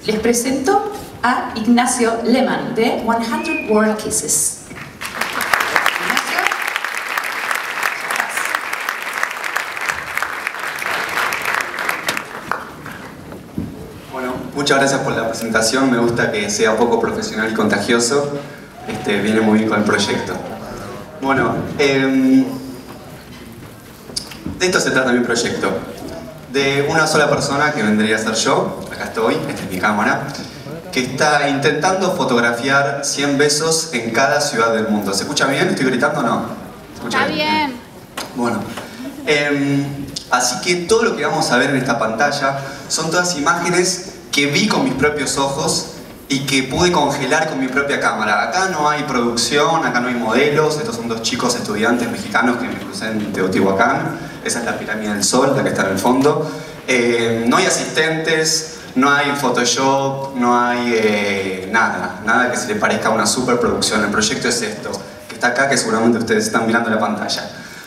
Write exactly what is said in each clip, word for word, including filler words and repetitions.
Les presento a Ignacio Lehmann de one hundred World Kisses. Bueno, muchas gracias por la presentación. Me gusta que sea poco profesional y contagioso. Este, viene muy bien con el proyecto. Bueno, eh, de esto se trata mi proyecto. De una sola persona, que vendría a ser yo, acá estoy, esta es mi cámara, que está intentando fotografiar cien besos en cada ciudad del mundo. ¿Se escucha bien? ¿Estoy gritando o no? ¿Se escucha Está bien. bien. Bueno, eh, así que todo lo que vamos a ver en esta pantalla son todas imágenes que vi con mis propios ojos y que pude congelar con mi propia cámara. Acá no hay producción, acá no hay modelos. Estos son dos chicos estudiantes mexicanos que me crucé en Teotihuacán. Esa es la pirámide del Sol, la que está en el fondo. Eh, no hay asistentes, no hay Photoshop, no hay eh, nada, nada que se le parezca a una superproducción. El proyecto es esto, que está acá, que seguramente ustedes están mirando la pantalla.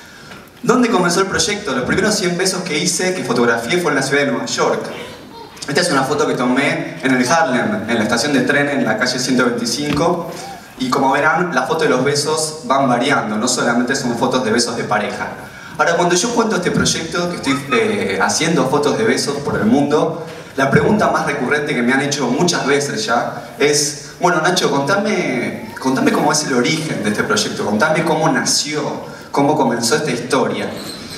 ¿Dónde comenzó el proyecto? Los primeros cien besos que hice, que fotografié, fue en la ciudad de Nueva York. Esta es una foto que tomé en el Harlem, en la estación de tren, en la calle ciento veinticinco. Y como verán, las fotos de los besos van variando, no solamente son fotos de besos de pareja. Ahora, cuando yo cuento este proyecto, que estoy eh, haciendo fotos de besos por el mundo, la pregunta más recurrente que me han hecho muchas veces ya es: bueno, Nacho, contame, contame cómo es el origen de este proyecto, contame cómo nació, cómo comenzó esta historia.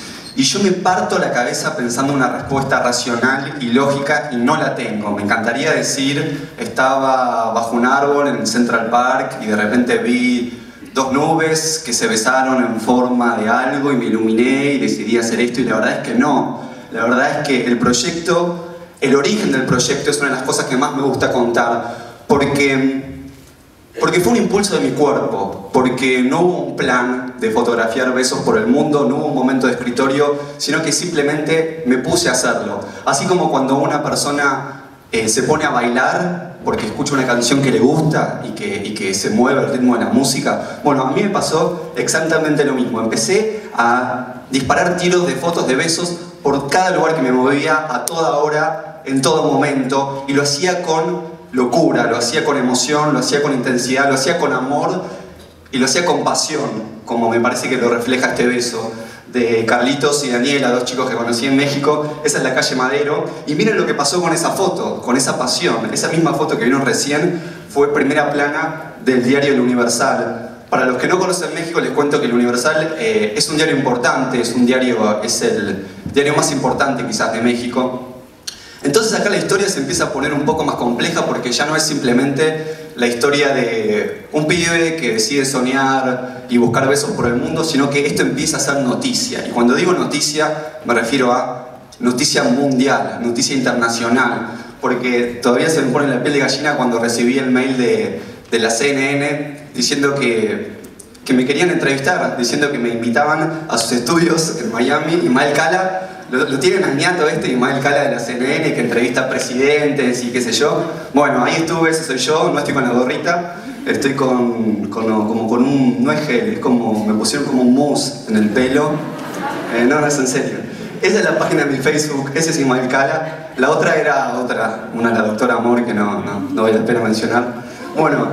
Y yo me parto la cabeza pensando una respuesta racional y lógica y no la tengo. Me encantaría decir, estaba bajo un árbol en Central Park y de repente vi dos nubes que se besaron en forma de algo y me iluminé y decidí hacer esto, y la verdad es que no. La verdad es que el proyecto, el origen del proyecto es una de las cosas que más me gusta contar, porque, porque fue un impulso de mi cuerpo, porque no hubo un plan de fotografiar besos por el mundo, no hubo un momento de escritorio, sino que simplemente me puse a hacerlo. Así como cuando una persona eh, se pone a bailar porque escucha una canción que le gusta y que, y que se mueve al ritmo de la música. Bueno, a mí me pasó exactamente lo mismo. Empecé a disparar tiros de fotos de besos por cada lugar que me movía, a toda hora, en todo momento, y lo hacía con locura, lo hacía con emoción, lo hacía con intensidad, lo hacía con amor y lo hacía con pasión, como me parece que lo refleja este beso de Carlitos y Daniela, dos chicos que conocí en México. Esa es la calle Madero, y miren lo que pasó con esa foto, con esa pasión. Esa misma foto que vieron recién fue primera plana del diario El Universal. Para los que no conocen México, les cuento que El Universal eh, es un diario importante, es un diario, es el diario más importante quizás de México. Entonces acá la historia se empieza a poner un poco más compleja, porque ya no es simplemente la historia de un pibe que decide soñar y buscar besos por el mundo, sino que esto empieza a ser noticia. Y cuando digo noticia, me refiero a noticia mundial, noticia internacional, porque todavía se me pone la piel de gallina cuando recibí el mail de, de la C N N diciendo que, que me querían entrevistar, diciendo que me invitaban a sus estudios en Miami. Ismael Cala, lo, lo tienen al ñato este, Ismael Cala de la C N N, que entrevista a presidentes y qué sé yo. Bueno, ahí estuve, ese soy yo, no estoy con la gorrita, estoy con, con, como con un, no es gel, es como, me pusieron como un mousse en el pelo. Eh, no, no es en serio. Esa es la página de mi Facebook, ese es Ismael Cala. La otra era otra, una, la doctora Amor, que no, no, no vale la pena mencionar. Bueno,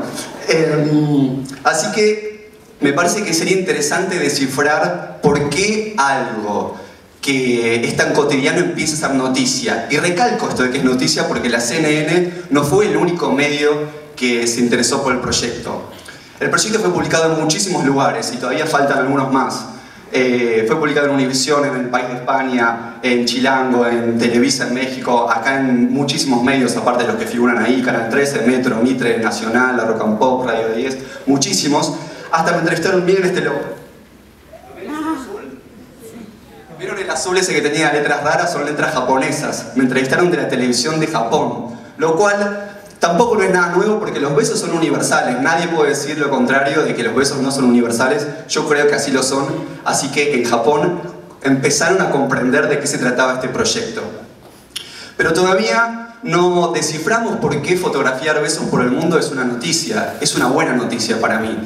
eh, así que me parece que sería interesante descifrar por qué algo que es tan cotidiano empieza a ser noticia. Y recalco esto de que es noticia porque la C N N no fue el único medio que se interesó por el proyecto. El proyecto fue publicado en muchísimos lugares y todavía faltan algunos más. Eh, fue publicado en Univisión, en El País de España, en Chilango, en Televisa en México, acá en muchísimos medios, aparte de los que figuran ahí, Canal trece, Metro, Mitre, Nacional, La Rock and Pop, Radio diez, muchísimos. Hasta me entrevistaron, miren este logo. ¿Vieron el azul ese que tenía letras raras? Son letras japonesas. Me entrevistaron de la televisión de Japón, lo cual tampoco no es nada nuevo, porque los besos son universales. Nadie puede decir lo contrario de que los besos no son universales. Yo creo que así lo son. Así que en Japón empezaron a comprender de qué se trataba este proyecto. Pero todavía no desciframos por qué fotografiar besos por el mundo es una noticia. Es una buena noticia para mí.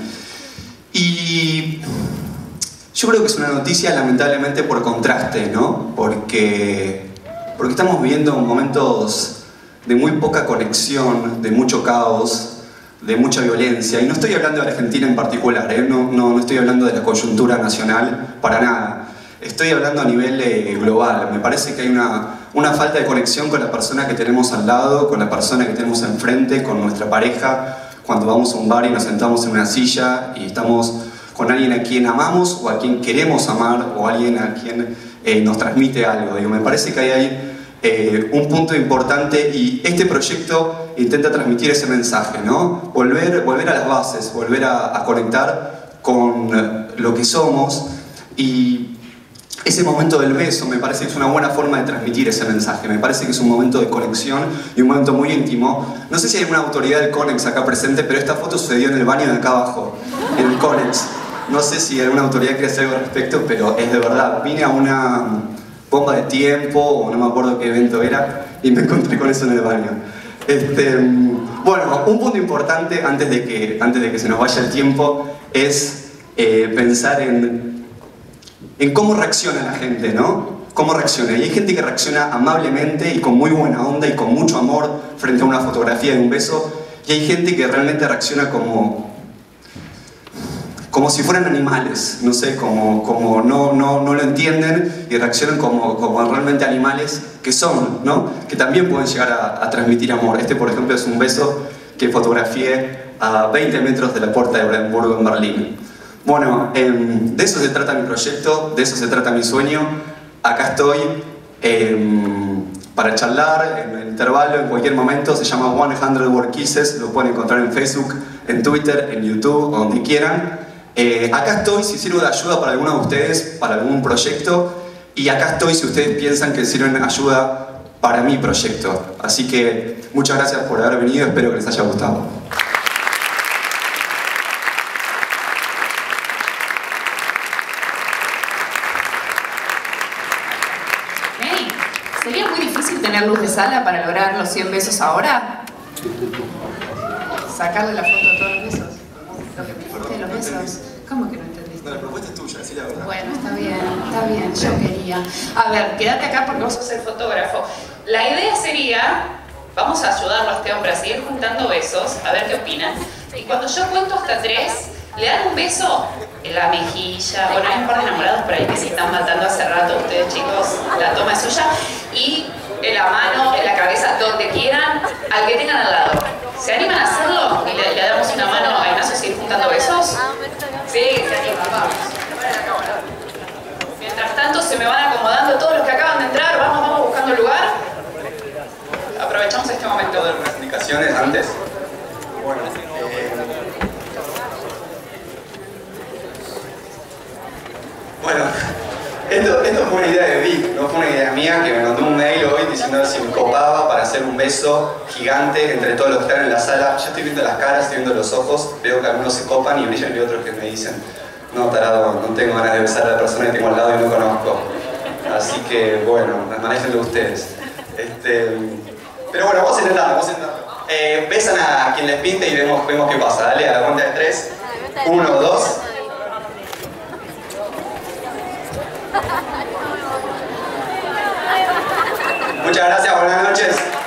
Y yo creo que es una noticia lamentablemente por contraste, ¿no? Porque, porque estamos viviendo momentos de muy poca conexión, de mucho caos, de mucha violencia. Y no estoy hablando de Argentina en particular, ¿eh? no, no, no estoy hablando de la coyuntura nacional, para nada. Estoy hablando a nivel eh, global. Me parece que hay una, una falta de conexión con la persona que tenemos al lado, con la persona que tenemos enfrente, con nuestra pareja, cuando vamos a un bar y nos sentamos en una silla y estamos con alguien a quien amamos o a quien queremos amar o alguien a quien eh, nos transmite algo. Digo, me parece que ahí hay eh, un punto importante y este proyecto intenta transmitir ese mensaje, ¿no? Volver, volver a las bases, volver a, a conectar con lo que somos, y ese momento del beso me parece que es una buena forma de transmitir ese mensaje. Me parece que es un momento de conexión y un momento muy íntimo. No sé si hay alguna autoridad del Conex acá presente, pero esta foto sucedió en el baño de acá abajo, en el Conex. No sé si alguna autoridad quiere hacer algo al respecto, pero es de verdad. Vine a una bomba de tiempo, o no me acuerdo qué evento era, y me encontré con eso en el baño. Este, bueno, un punto importante antes de que, antes de que se nos vaya el tiempo es eh, pensar en, en cómo reacciona la gente, ¿no? Cómo reacciona. Y hay gente que reacciona amablemente y con muy buena onda y con mucho amor frente a una fotografía de un beso, y hay gente que realmente reacciona como como si fueran animales, no sé, como, como no, no, no lo entienden y reaccionan como, como realmente animales que son, ¿no? Que también pueden llegar a, a transmitir amor. Este, por ejemplo, es un beso que fotografié a veinte metros de la puerta de Brandenburgo en Berlín. Bueno, eh, de eso se trata mi proyecto, de eso se trata mi sueño. Acá estoy eh, para charlar en el intervalo, en cualquier momento. Se llama cien Word Kisses, lo pueden encontrar en Facebook, en Twitter, en YouTube, donde quieran. Eh, acá estoy si sirvo de ayuda para alguno de ustedes, para algún proyecto, y acá estoy si ustedes piensan que sirven ayuda para mi proyecto. Así que muchas gracias por haber venido, espero que les haya gustado. Hey, ¿sería muy difícil tener luz de sala para lograr los cien besos ahora? Sacarle la foto a todos los besos. Lo que dijiste de los besos. ¿Cómo que no entendiste? No, la propuesta es tuya, así la verdad. Bueno, está bien, está bien, yo quería. A ver, quédate acá porque vos sos el fotógrafo. La idea sería, vamos a ayudarlo a este hombre a seguir juntando besos, a ver qué opinan. Y cuando yo cuento hasta tres, le dan un beso en la mejilla. Bueno, hay un par de enamorados por ahí que se están matando hace rato, ustedes chicos, la toma es suya. Y en la mano, en la cabeza, donde quieran, al que tengan al lado. ¿Se animan a hacerlo? Y le, le damos una mano a Ignacio a seguir juntando besos. Sí, se animan, vamos. Mientras tanto se me van acomodando todos los que acaban de entrar. Vamos, vamos buscando lugar. Aprovechamos este momento. ¿Puedo dar unas indicaciones antes? Bueno, eh... bueno esto, esto fue una idea de Vic, no fue una idea mía, que me mandó un mail hoy diciendo si me copaba para hacer un beso gigante entre todos los que están en la sala. Yo estoy viendo las caras, estoy viendo los ojos, veo que algunos se copan y brillan y otros que me dicen no, tarado, no tengo ganas de besar a la persona que tengo al lado y no conozco. Así que, bueno, manéjenlo ustedes. Este, pero bueno, vamos a intentarlo, vamos a intentarlo. Eh, besan a quien les pinte y vemos, vemos qué pasa. Dale, a la cuenta de tres. Uno, dos. Muchas gracias, buenas noches.